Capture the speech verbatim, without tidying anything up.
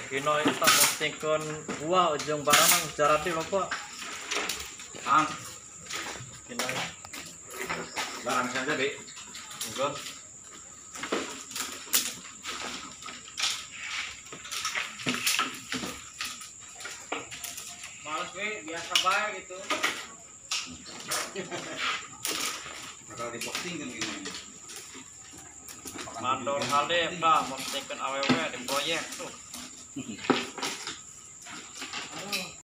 Kino kita postingkan gua ujung barang jarak di lopo. Ah, Kino barang saja deh. enggak. Males we, biasa baik gitu. Bakal diposting kan gini. Mandor Halim dah postingkan awewe di proyek tuh.